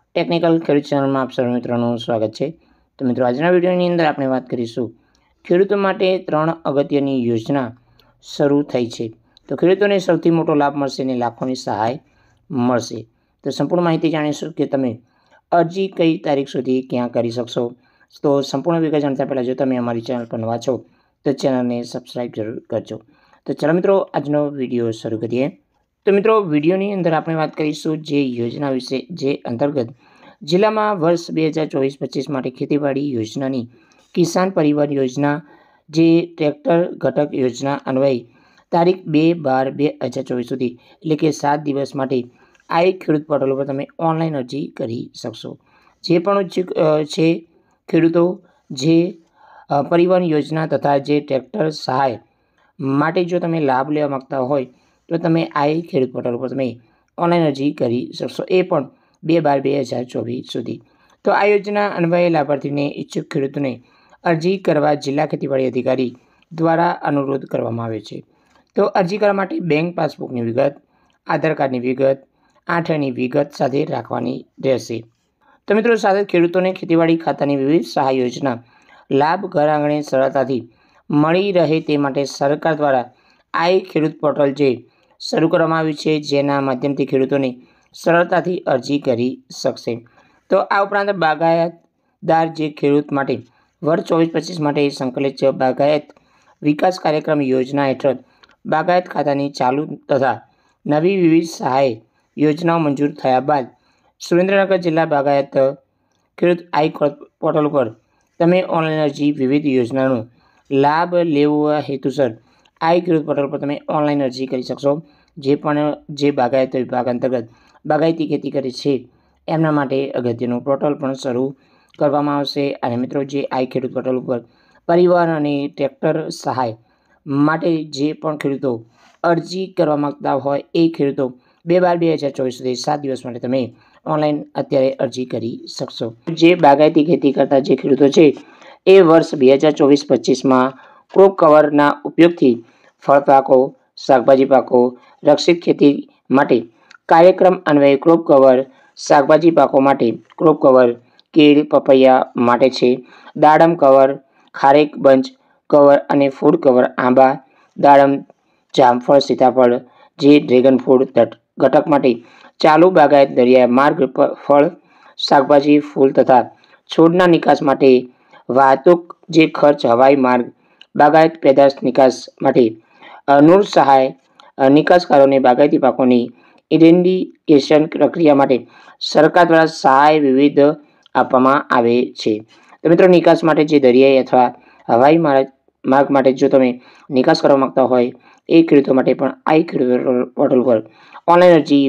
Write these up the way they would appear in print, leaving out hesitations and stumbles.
Technical ખેડૂત ચેનલમાં આપ સર્વ મિત્રોનું સ્વાગત છે। તો મિત્રો આજના વિડીયોની અંદર આપણે વાત કરીશું ખેડૂતો માટે 3 અગત્યની યોજના શરૂ થઈ છે। તો ખેડૂતોને સૌથી મોટો લાભ મળશે અને લાખોની સહાય મળશે। તો સંપૂર્ણ માહિતી જાણીશું કે તમે અરજી કઈ તારીખ સુધી ક્યાં કરી શકશો। તો સંપૂર્ણ વિગત જાણતા પહેલાં જો તમે અમારી ચેનલ પર નવા છો તો ચેનલને સબસ્ક્રાઈબ જરૂર કરજો। તો ચાલો મિત્રો આજનો વિડીયો શરૂ કરીએ। તો મિત્રો વિડીયોની અંદર આપણે વાત કરીશું જે યોજના વિશે જે અંતર્ગત જિલ્લામાં વર્ષ 2024-25 માટે ખેતીવાડી યોજનાની કિસાન પરિવાર યોજના જે ટ્રેક્ટર ઘટક યોજના અન્વયે તારીખ 2/12/2024 સુધી એટલે કે 7 દિવસ માટે આ એક ખેડૂત પોર્ટલ પર તમે ઓનલાઈન અરજી કરી શકશો। જે પણ ઉચ્ચુક છે ખેડૂતો જે પરિવહન યોજના તથા જે ટ્રેક્ટર સહાય માટે જો તમે લાભ લેવા માગતા હોય તો તમે આ ખેડૂત પોર્ટલ પર તમે ઓનલાઈન અરજી કરી શકશો, એ પણ 2/12/2024 સુધી। તો આ યોજના અન્વયે લાભાર્થીને ઈચ્છુક ખેડૂતોને અરજી કરવા જિલ્લા ખેતીવાડી અધિકારી દ્વારા અનુરોધ કરવામાં આવે છે। તો અરજી કરવા માટે બેંક પાસબુકની વિગત, આધાર કાર્ડની વિગત, 8 વિગત સાથે રાખવાની રહેશે। તો મિત્રો સાથે ખેડૂતોને ખેતીવાડી ખાતાની વિવિધ સહાય યોજના લાભ ઘર આંગણે સરળતાથી મળી રહે તે માટે સરકાર દ્વારા આ ખેડૂત પોર્ટલ જે શરૂ કરવામાં આવ્યું છે, જેના માધ્યમથી ખેડૂતોને સરળતાથી અરજી કરી શકશે। તો આ ઉપરાંત બાગાયતદાર જે ખેડૂત માટે વર્ષ 24-25 માટે સંકલિત બાગાયત વિકાસ કાર્યક્રમ યોજના હેઠળ બાગાયત ખાતાની ચાલુ તથા નવી વિવિધ સહાય યોજનાઓ મંજૂર થયા બાદ સુરેન્દ્રનગર જિલ્લા બાગાયત ખેડૂત આઈ પોર્ટલ પર તમે ઓનલાઈન અરજી વિવિધ યોજનાનો લાભ લેવા હેતુસર આ ખેડૂત પોર્ટલ પર તમે ઓનલાઈન અરજી કરી શકશો। જે પણ જે બાગાયત વિભાગ અંતર્ગત બાગાયતી ખેતી કરે છે એમના માટે અગત્યનું પોર્ટલ પણ શરૂ કરવામાં આવશે। અને મિત્રો જે આ ખેડૂત પોર્ટલ ઉપર પરિવહન અને ટ્રેક્ટર સહાય માટે જે પણ ખેડૂતો અરજી કરવા માગતા હોય એ ખેડૂતો 2/12/2024 સુધી 7 દિવસ માટે તમે ઓનલાઈન અત્યારે અરજી કરી શકશો। જે બાગાયતી ખેતી કરતા જે ખેડૂતો છે એ વર્ષ 2024-25માં ક્રોપ કવરના ઉપયોગથી ફળ પાકો, શાકભાજી પાકો, રક્ષિત ખેતી માટે કાર્યક્રમ અન્વયે ક્રોપ કવર, શાકભાજી પાકો માટે ક્રોપ કવર, કેળ પપૈયા માટે છે, દાડમ કવર, ખારેક બંચ કવર અને ફૂડ કવર, આંબા, દાડમ, જામફળ, સીતાફળ જે ડ્રેગન ફ્રૂટ ઘટક માટે ચાલુ બાગાયત દરિયા માર્ગ ફળ, શાકભાજી, ફૂલ તથા છોડના નિકાસ માટે વાહતુક જે ખર્ચ હવાઈ માર્ગ, બાગાયત પેદાશ નિકાસ માટે નૂર સહાય, નિકાસકારોને બાગાયતી પાકોની ઇડેન્ટિફિકેશન પ્રક્રિયા માટે સરકાર દ્વારા સહાય વિવિધ આપવામાં આવે છે। તો મિત્રો નિકાસ માટે જે દરિયાઈ અથવા હવાઈ માર્ગ માટે જો તમે નિકાસ કરવા માગતા હોય એ ખેડૂતો માટે પણ આ ખેડૂત પોર્ટલ પર ઓનલાઈન અરજી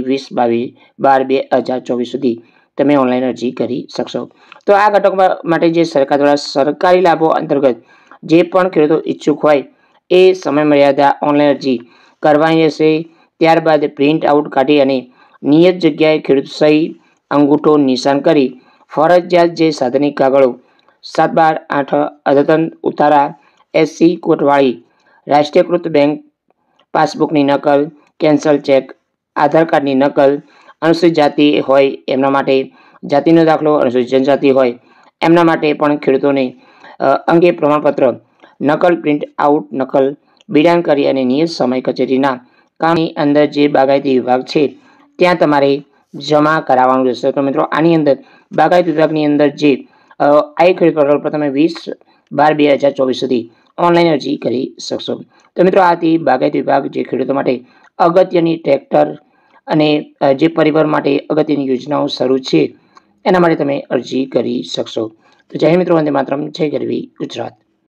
20/12/2024 સુધી તમે ઓનલાઈન અરજી કરી શકશો। તો આ ઘટક માટે જે સરકાર દ્વારા સરકારી લાભો અંતર્ગત જે પણ ખેડૂતો ઈચ્છુક હોય એ સમય મર્યાદા ઓનલાઈન અરજી કરવાની રહેશે। ત્યારબાદ પ્રિન્ટ આઉટ કાઢી અને નિયત જગ્યાએ ખેડૂત સહી અંગૂઠો નિશાન કરી ફરજિયાત જે સાધનિક કાગળો 7/12/8 અદ્યતન ઉતારા, SC કોટવાળી રાષ્ટ્રીયકૃત બેંક પાસબુકની નકલ, કેન્સલ ચેક, આધાર કાર્ડની નકલ, અનુસૂચિત જાતિ હોય એમના માટે જાતિનો દાખલો, અનુસૂચિત જનજાતિ હોય એમના માટે પણ ખેડૂતોને અંગે પ્રમાણપત્ર નકલ પ્રિન્ટ આઉટ નકલ બિડાણ કરી અને નિયત સમય કચેરીના કામની અંદર જે બાગાયતી વિભાગ છે ત્યાં તમારે જમા કરાવવાનું રહેશે। તો મિત્રો આની અંદર બાગાયત વિભાગની અંદર જે આ ખેડૂત પોર્ટલ પર તમે 20/12/2024 સુધી ઓનલાઈન અરજી કરી શકશો। તો મિત્રો આથી બાગાયત વિભાગ જે ખેડૂતો માટે અગત્યની ટ્રેક્ટર અને જે પરિવાર માટે અગત્યની યોજનાઓ શરૂ છે એના માટે તમે અરજી કરી શકશો। તો જય મિત્રો, વંદે માતરમ, જય ગરવી ગુજરાત।